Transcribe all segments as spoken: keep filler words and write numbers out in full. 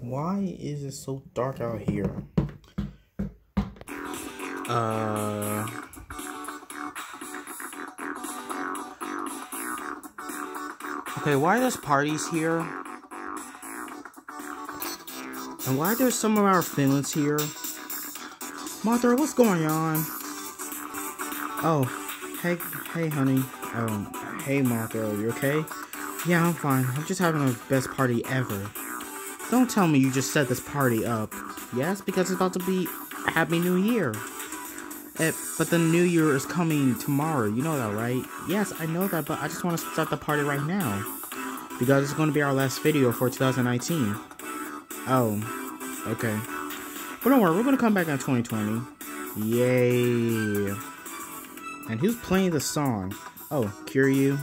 Why is it so dark out here? Uh... Okay, why are there parties here? And why are there some of our Finlands here? Mother, what's going on? Oh, hey, hey, honey. Oh, hey, Martha, you okay? Yeah, I'm fine. I'm just having the best party ever. Don't tell me you just set this party up. Yes, because it's about to be Happy New Year. It, but the New Year is coming tomorrow. You know that, right? Yes, I know that, but I just want to start the party right now. Because it's going to be our last video for two thousand nineteen. Oh, okay. But don't worry, we're going to come back in twenty twenty. Yay. And who's playing the song? Oh, Kiryu.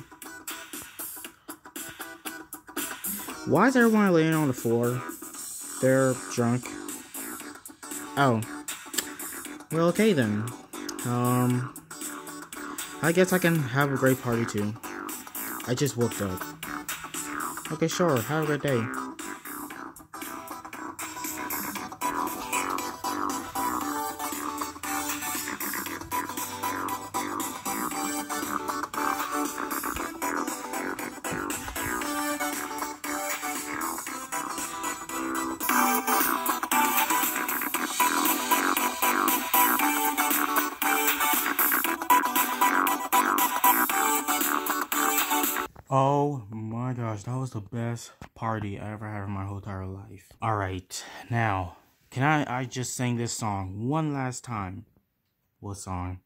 Why is everyone laying on the floor? They're drunk. Oh. Well, okay then. Um, I guess I can have a great party too. I just woke up. Okay, sure. Have a great day. Oh my gosh, that was the best party I ever had in my whole entire life. Alright, now, can I, I just sing this song one last time? What song?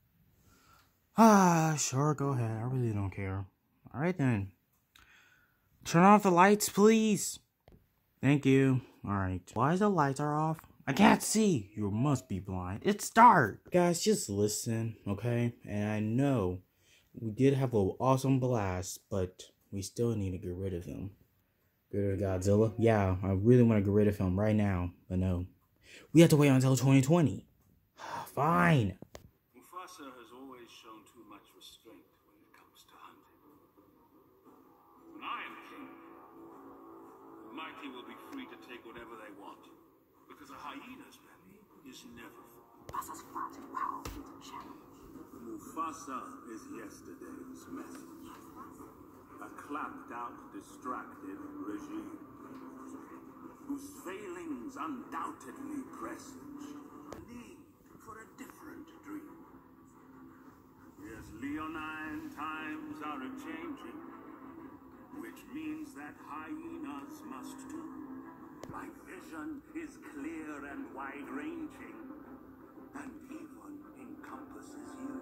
Ah, sure, go ahead. I really don't care. Alright then. Turn off the lights, please. Thank you. Alright. Why is the lights are off? I can't see. You must be blind. It's dark. Guys, just listen, okay? And I know we did have an awesome blast, but we still need to get rid of him. Get rid of Godzilla? Yeah, I really want to get rid of him right now, but no. We have to wait until twenty twenty. Fine. Mufasa has always shown too much restraint when it comes to hunting. When I am king, the mighty will be free to take whatever they want, because a hyena's belly is never full. Mufasa's fat and powerful challenge. Mufasa is yesterday's message. A clapped-out, distracted regime, whose failings undoubtedly presage the need for a different dream. Yes, leonine times are a-changing, which means that hyenas must too. My vision is clear and wide-ranging, and even encompasses you.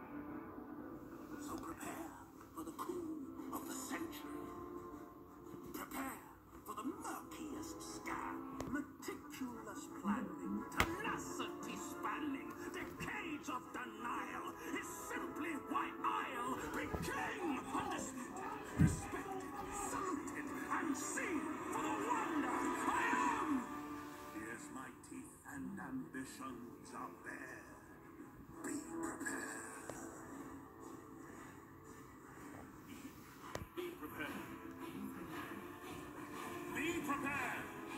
So prepare for the coup of the century. Prepare for the murkiest scam. Meticulous planning, tenacity spanning, decades of denial is simply why I'll be king. Undisputed, respected, saluted, and seen for the wonder I am. Yes, my teeth and ambitions are bare. Be prepared. Be prepared. Be prepared.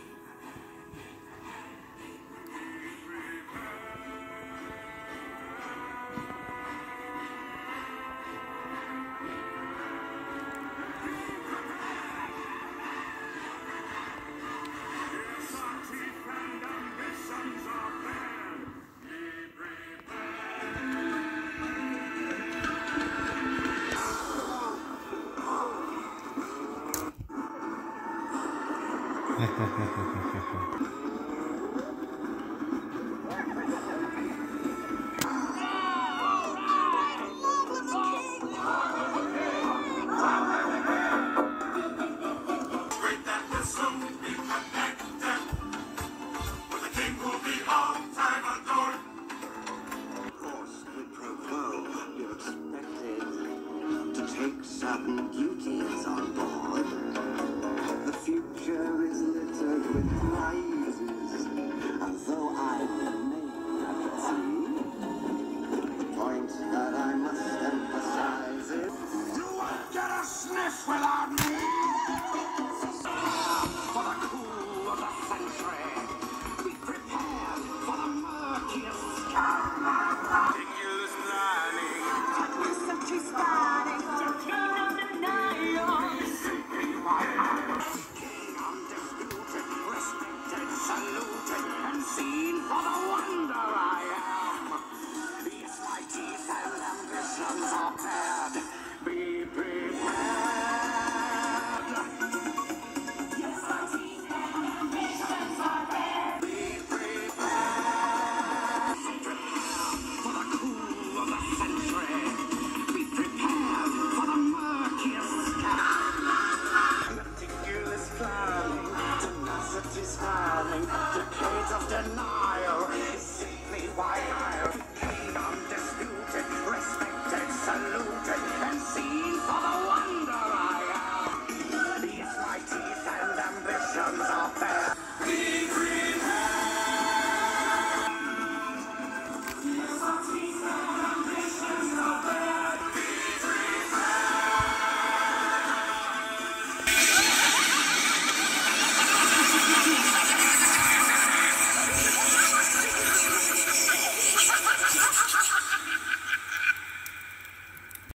Certain duties on board. The future is littered with prizes, and though I remain at sea, the point that I must emphasize is you won't get a sniff without me. For the cool of the denial. Simply why I'll kingdom disputed, respected, saluted, and seen for the wonder I am. These my teeth and ambitions are fair. Green, green hair. Here's our teeth and